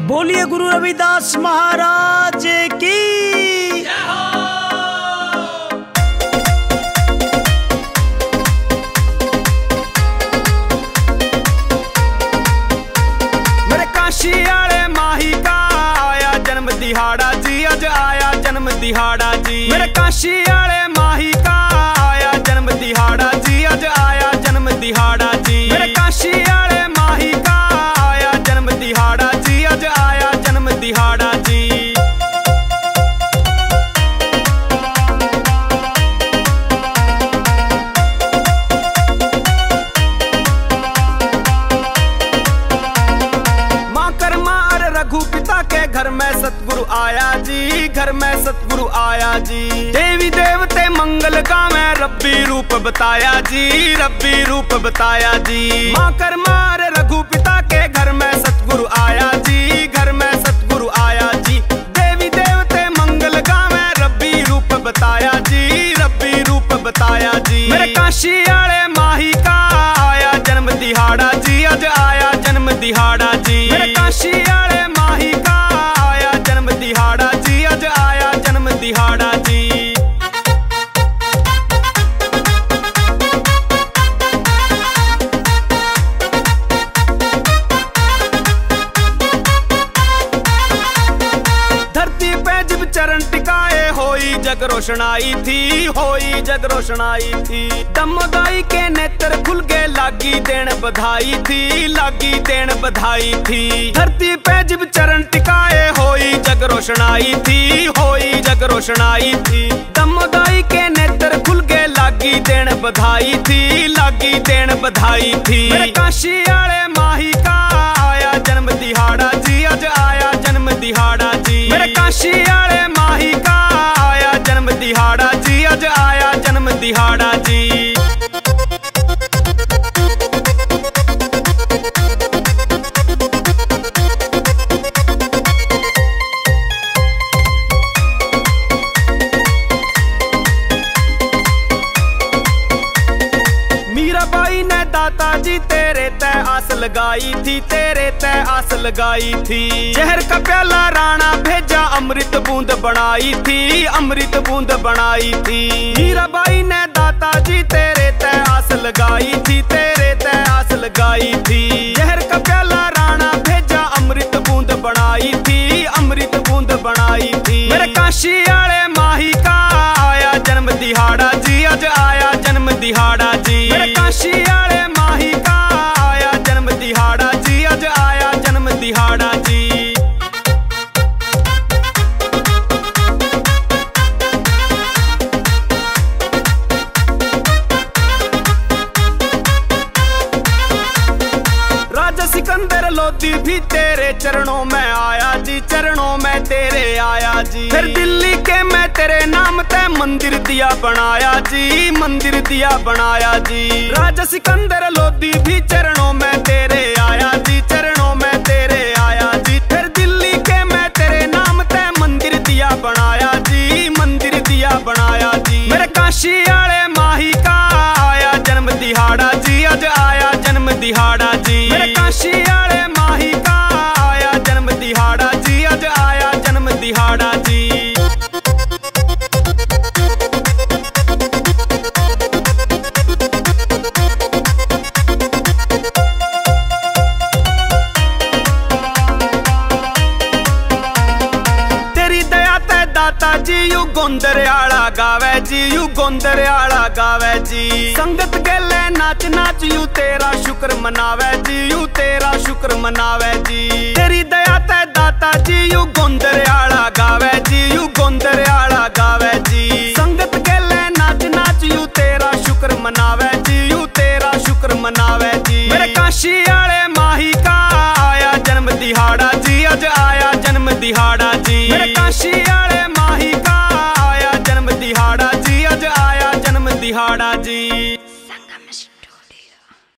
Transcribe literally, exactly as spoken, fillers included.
बोलिए गुरु रविदास महाराज की। मेरे काशी आले माही का आया जन्म दिहाड़ा जी, अज आया जन्म दिहाड़ा जी। मेरे काशी आले माही का आया जन्म दिहाड़ा जी, अज आया जन्म दिहाड़ा जी। मेरे काशी आले माही का आया जन्म दिहाड़ा जी, अज आया जन्म दिहाड़ा जी। माँ कर्मा और रघु पिता के घर में सतगुरु आया जी, घर में सतगुरु आया जी। देवी देवते मंगल गावे रब्बी रूप बताया जी, रब्बी रूप बताया जी। माँ कर्मा और रघु पिता के घर में सतगुरु आया जी, घर में सतगुरु आया जी। देवी देवते मंगल गावे रब्बी रूप बताया जी, रब्बी रूप बताया जी। मेरे काशी आले माही का आया जन्म दिहाड़ा जी, अज आया जन्म दिहाड़ा जी। मेरे काशी आले माही का आया जन्म दिहाड़ा जी, अज आया जन्म दिहाड़ा जी। धरती पे जब चरण टिकाए होई जग रोशनाई थी, होई जग रोशनाई थी। दमोदाई के नेत्र खुल गए लागी देन बधाई थी, लागी देन बधाई थी। धरती पे जब चरण टिकाए होई जग रोशनाई थी, होई जग रोशनाई थी। दमोदाई के नेत्र खुल गए लागी देन बधाई थी, लागी देन बधाई थी। मेरे काशी आले माही का आया जन्म दिहाड़ा जी, अज आया जन्म दिहाड़ा जी। मेरे काशी आले माही का आया जन्म दिहाड़ा जी, अज आया जन्म दिहाड़ा जी। मीराबाई ने दाता जी तेरे तय आस लगाई थी, तेरे तय आस लगाई थी। जहर का प्याला राणा भेजा अमृत बूंद बनाई थी, अमृत बूंद बनाई थी। मीराबाई ने दाता जी तेरे तय आस लगाई थी, तेरे तय आस लगाई थी। जहर का प्याला राणा भेजा अमृत बूंद बनाई थी, अमृत बूंद बनाई थी। मेरे काशी आले माही का आया जन्म दिहाड़ा जी, अज आया जन्म दिहाड़ा जी। मेरे काशी आले माही का आया जन्म दिहाड़ा जी, अज आया जन्म दिहाड़ा जी। राजा सिकंदर लोधी भी तेरे चरणों में आया जी, चरणों में तेरे आया जी। फिर दिल्ली के मैं तेरे नाम ते मंदिर दिया बनाया जी, मंदिर दिया बनाया जी। राजा सिकंदर लोधी भी चरणों में तेरे आया जी, चरणों में तेरे आया जी। फिर दिल्ली के मैं तेरे नाम ते मंदिर दिया बनाया जी, मंदिर दिया बनाया जी। मेरे काशी आले माही का आया जन्म दिहाड़ा जी, अज आया जन्म दिहाड़ा जी। मेरे काशी आले माही का आया जन्म दिहाड़ा जी, अज आया जन्म दिहाड़ा जी। तेरी दया ते दाता जी यू गोंदर आला गावे जी, यू गोंदर आला गावे जी। संगत गेले नाच नाच यू तेरा शुक्र मनावे जी, यू तेरा शुक्र मनावे जी। तेरी दया ते दाता जी यू गोंदर आला गावे जी, यू गोंदर